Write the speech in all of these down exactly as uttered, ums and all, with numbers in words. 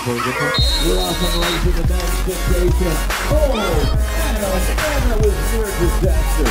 We're off and racing the men's Fyxation. Oh, and that was near disaster.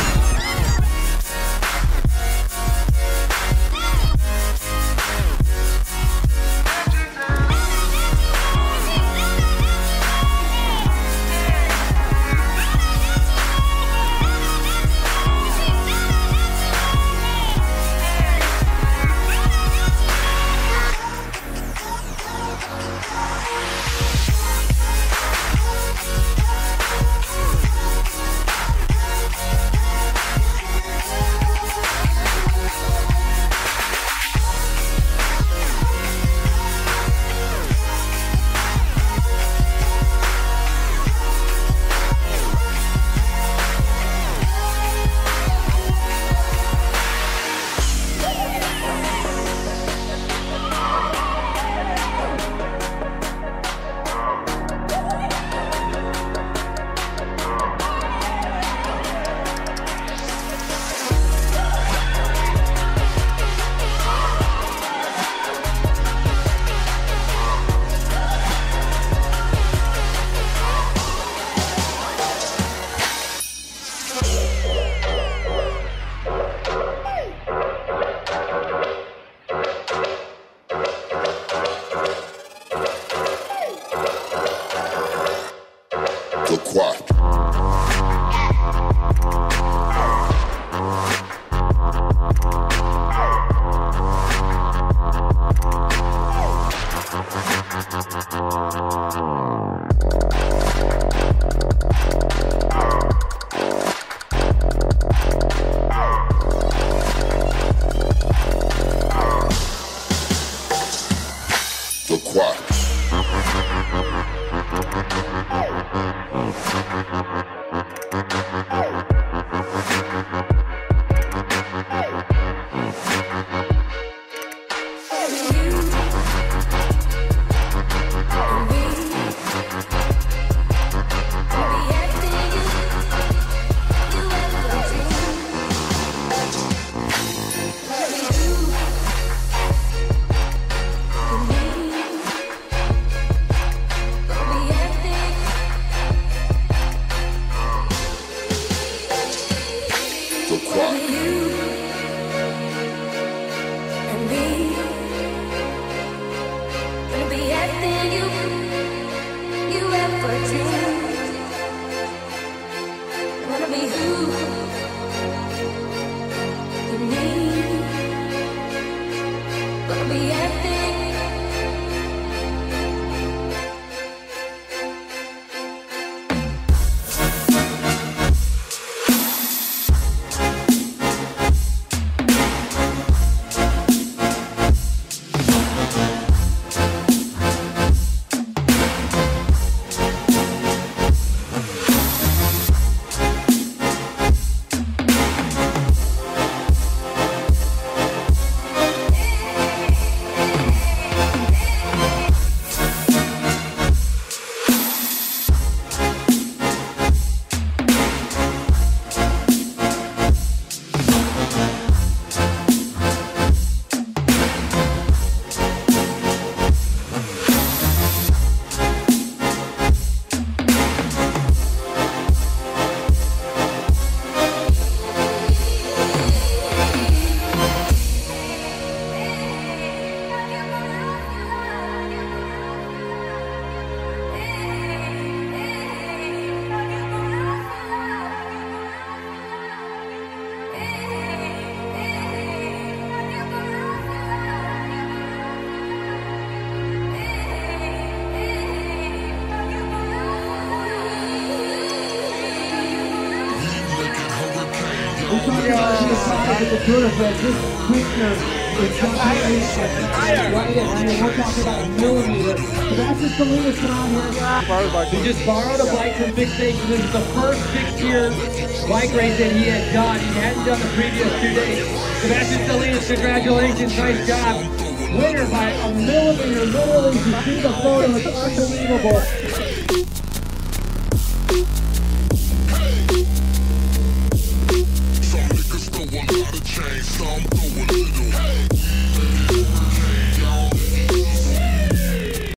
The quack. The quack. The quack. And me, gonna be everything you, you ever dreamed. Wanna be who you need. Gonna be everything. We're talking about the product of the Tour Fest. This Quickner is completely right in. I mean, we're talking about a millimeter. Sebastian Salinas went on here. He just borrowed a bike from Fyxation. This is the first six-year bike race that he had done. He hadn't done the previous two days. Sebastian Salinas, congratulations. Nice job. Winner by a millimeter. Literally, you see the photo. It's unbelievable. Some niggas throw a lot of change, some throw a little.